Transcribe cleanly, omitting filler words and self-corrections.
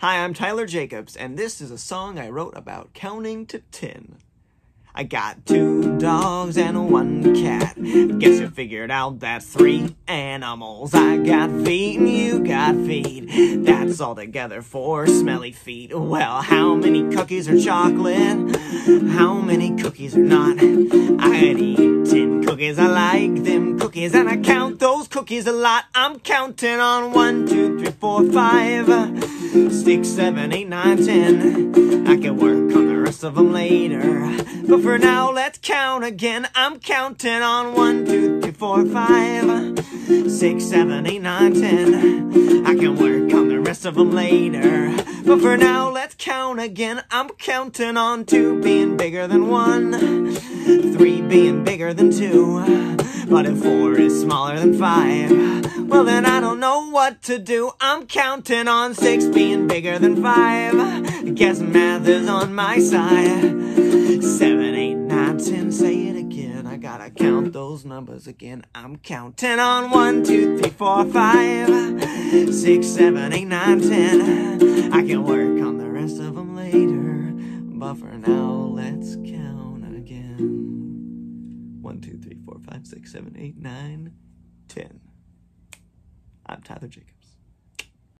Hi, I'm Tyler Jacobs, and this is a song I wrote about counting to 10. I got 2 dogs and 1 cat. Guess you figured out that's 3 animals. I got feet and you got feet. That's all together 4 smelly feet. Well, how many cookies are chocolate? How many cookies are not? I'd eat 10 cookies. I like them cookies, and I count those cookies a lot. I'm counting on 1, 2, 3, 4, 5, 6, 7, 8, 9, 10. I can work on the rest of them later, but for now let's count again. I'm counting on 1, 2, 3, 4, 5, 6, 7, 8, 9, 10. I can work on the rest of them later, but for now let's count again. I'm counting on 2 being bigger than 1, 3 being bigger than 2, but if 4 is smaller than 5, well then I don't know what to do. I'm counting on 6 being bigger than 5. Guess math is on my side. 7, 8, 9, 10, say it again. I gotta count those numbers again. I'm counting on 1, 2, 3, 4, 5, 6, 7, 8, 9, 10. I can work on the rest of them later, but for now let's count again. 1, 2, 3, 4, 5, 6, 7, 8, 9, 10. I'm Tyler Jacobs.